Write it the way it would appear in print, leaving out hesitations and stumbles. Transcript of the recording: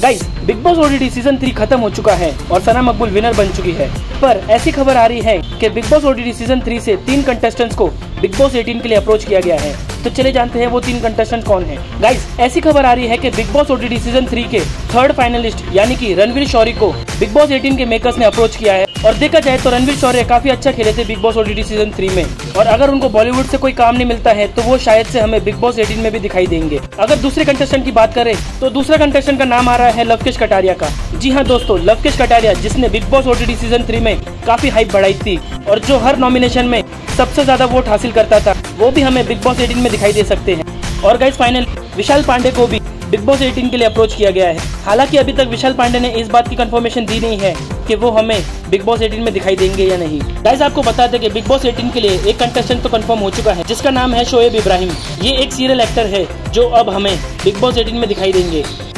Guys, big boss OTT season 3 खत्म हो चुका है और सना मकबूल विनर बन चुकी है। पर ऐसी खबर आ रही है कि बिग बॉस ओटीटी सीजन 3 से 3 कंटेस्टेंट्स को बिग बॉस 18 के लिए अप्रोच किया गया है। तो चले जानते हैं वो 3 कंटेस्टेंट कौन हैं। गाइस, ऐसी खबर आ रही है कि बिग बॉस ओटीटी सीजन 3 के 3rd फाइनलिस्ट यानी कि रणवीर शौरी को बिग बॉस 18 के मेकर्स ने अप्रोच किया है। और देखा जाए तो रणवीर शौर्य काफी अच्छा खेले थे बिग बॉस ओटीटी सीजन 3 में, और अगर उनको बॉलीवुड से कोई काम नहीं मिलता है तो वो शायद से हमें बिग बॉस 18 में भी दिखाई देंगे। अगर दूसरे कंटेस्टेंट की बात करें तो दूसरा कंटेस्टेंट का नाम आ रहा है लवकेश कटारिया का। जी हाँ दोस्तों, लवकेश कटारिया, जिसने बिग बॉस ओटीटी सीजन 3 में काफी हाइप बढ़ाई थी और जो हर नॉमिनेशन में सबसे ज्यादा वोट हासिल करता था, वो भी हमें बिग बॉस 18 में दिखाई दे सकते हैं। और गाइस, फाइनल विशाल पांडे को भी बिग बॉस 18 के लिए अप्रोच किया गया है। हालांकि अभी तक विशाल पांडे ने इस बात की कंफर्मेशन दी नहीं है कि वो हमें बिग बॉस 18 में दिखाई देंगे या नहीं। गाइस, आपको बता दें कि बिग बॉस 18 के लिए एक कंटेस्टेंट तो कंफर्म हो चुका है, जिसका नाम है शोएब इब्राहिम। ये एक सीरियल एक्टर है जो अब हमें बिग बॉस 18 में दिखाई देंगे।